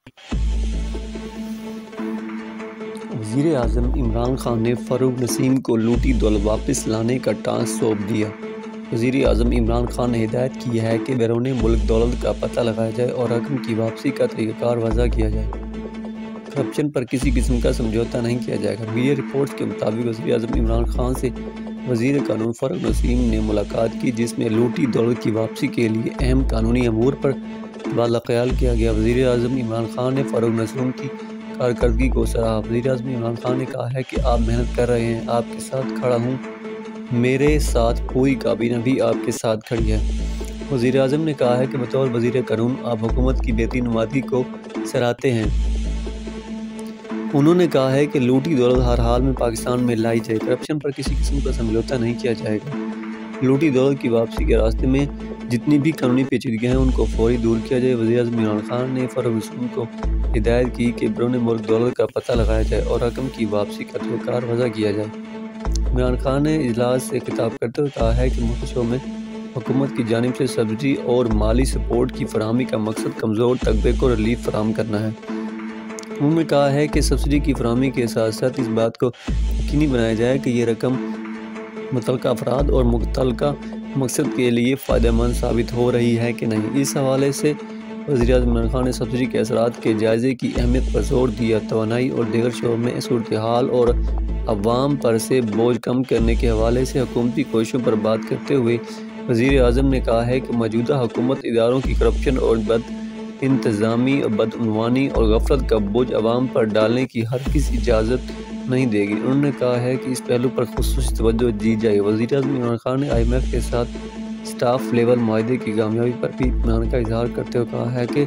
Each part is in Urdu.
وزیر اعظم عمران خان نے فروغ نسیم کو لوٹی دولت واپس لانے کا ٹاسک سونپ دیا۔ وزیر اعظم عمران خان نے ہدایت کی ہے کہ بیرون ملک دولت کا پتہ لگایا جائے اور رقم کی واپسی کا طریقہ کار وضع کیا جائے۔ کرپشن پر کسی قسم کا سمجھوتہ نہیں کیا جائے گا۔ میڈیا رپورٹس کے مطابق وزیر اعظم عمران خان سے وزیر قانون فروغ نسیم نے ملاقات کی، جس میں لوٹی دولت کی واپسی کے لیے اہم قانونی امور پر تبادلہ خیال کیا گیا۔ وزیر اعظم عمران خان نے فروغ نسیم کی کارکردگی کو سراہا۔ وزیر اعظم عمران خان نے کہا ہے کہ آپ محنت کر رہے ہیں، آپ کے ساتھ کھڑا ہوں، میرے ساتھ پوری کابینہ بھی آپ کے ساتھ کھڑی ہے۔ وزیر اعظم نے کہا ہے کہ بطور وزیر قانون آپ حکومت کی بہترین نمائندگی کو سراہتے ہیں۔ انہوں نے کہا ہے کہ لوٹی دولت ہر حال میں پاکستان میں لائی جائے، کرپشن پر کسی قسم کا سمجھوتہ نہیں کیا جائے گا۔ لوٹی دولت کی واپسی کے راستے میں جتنی بھی قانونی پیچیدگیاں ہیں ان کو فوری دور کیا جائے۔ وزیر اعظم عمران خان نے فروغ نسیم کو ہدایت کی کہ بیرون ملک دولت کا پتہ لگایا جائے اور رقم کی واپسی کا طریقہ کار وضع کیا جائے۔ عمران خان نے اجلاس سے خطاب کرتے ہوئے کہا ہے کہ مختصر میں حکومت کی جانب سے سبسڈی اور مالی سپورٹ کی فراہمی کا مقصد کمزور طبقے کو ریلیف فراہم کرنا ہے۔ انہوں نے کہا ہے کہ سبسڈی کی فراہمی کے ساتھ ساتھ اس بات کو یقینی بنایا جائے کہ یہ رقم متعلقہ افراد اور متعلقہ مقصد کے لیے فائدہ مند ثابت ہو رہی ہے کہ نہیں۔ اس حوالے سے وزیر اعظم عمران خان نے سبسڈی کے اثرات کے جائزے کی اہمیت پر زور دیا۔ توانائی اور دیگر شعبوں میں صورتحال اور عوام پر سے بوجھ کم کرنے کے حوالے سے حکومتی کوششوں پر بات کرتے ہوئے وزیر اعظم نے کہا ہے کہ موجودہ حکومت اداروں کی کرپشن اور بد انتظامی، بدعنوانی اور غفلت کا بوجھ عوام پر ڈالنے کی ہرگز اجازت نہیں دے گی۔ انہوں نے کہا ہے کہ اس پہلو پر خصوصی توجہ دی جائے۔ وزیر اعظم عمران خان نے IMF کے ساتھ اسٹاف لیول معاہدے کی کامیابی پر بھی اطمینان کا اظہار کرتے ہوئے کہا ہے کہ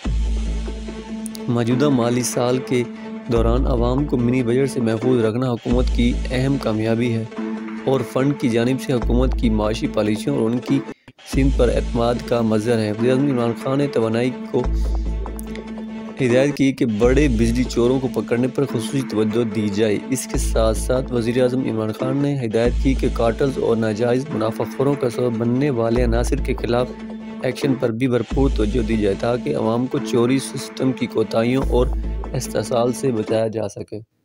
موجودہ مالی سال کے دوران عوام کو منی بجٹ سے محفوظ رکھنا حکومت کی اہم کامیابی ہے اور فنڈ کی جانب سے حکومت کی معاشی پالیسیوں اور ان کی سمت پر اعتماد کا مظہر ہے۔ وزیر اعظم عمران خان نے توانائی کو ہدایت کی کہ بڑے بجلی چوروں کو پکڑنے پر خصوصی توجہ دی جائے۔ اس کے ساتھ ساتھ وزیر اعظم عمران خان نے ہدایت کی کہ کارٹلز اور ناجائز منافع خوروں کا سبب بننے والے عناصر کے خلاف ایکشن پر بھی بھرپور توجہ دی جائے تاکہ عوام کو چوری سسٹم کی کوتاہیوں اور استحصال سے بچایا جا سکے۔